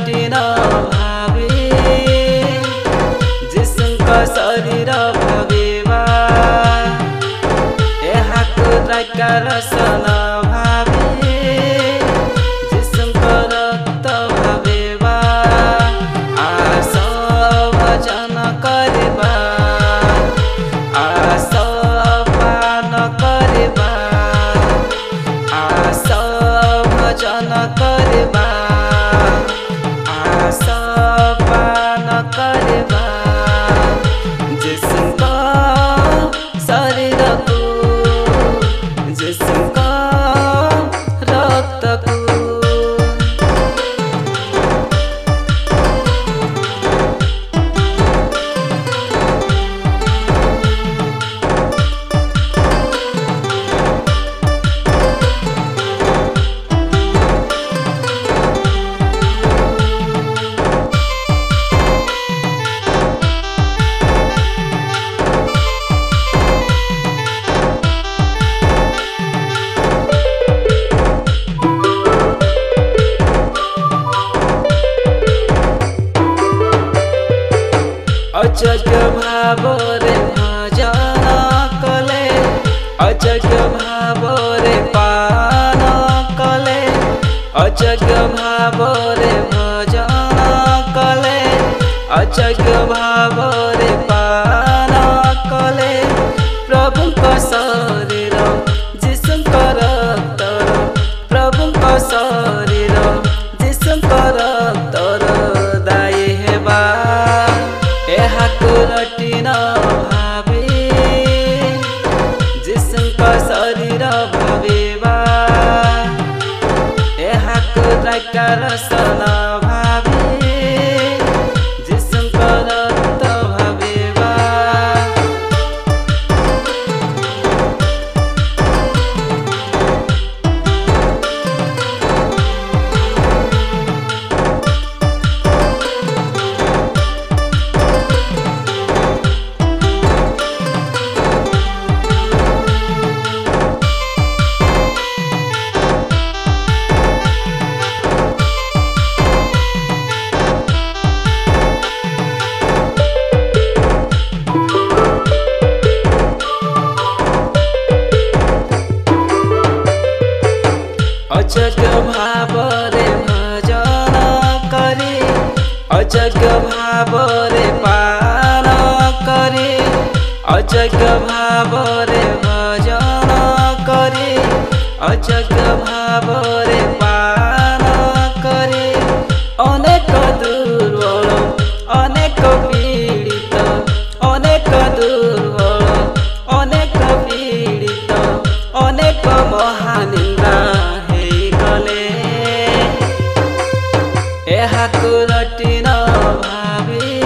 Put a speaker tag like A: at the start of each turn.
A: रटी न भावे जिसुको शरीर भावेवा यहाँको द्राइका रस न भावे जिसुको रक्त भावेवा आशा भजन करेवा आशा पान करेवा आशा भजन करेवा आशा पान करेवा जिसुको शरीरको जिसुको रक्तको अजग भावरे भजन कले अजग भावरे पान कले अजग भावरे भजन कले अजग भावरे पान कले प्रभुको शरीर जिसुको रक्त प्रभुको शरीर जिसुको रक्त दाई हेबा यहाँको रटी न भावे जिसुको शरीर भावेवा यहाँको द्राइका रस न भावे जिसुको रक्त भावेवा अजग भावरे भजन करे अजग भावरे पान करे अजग भावरे भजन करे अजग भावरे पान करे अनेक दुर्बल अनेक पीडित अनेक दुर्बल अनेक पीडित अनेक महानिंदा यहाँको रटी न भावे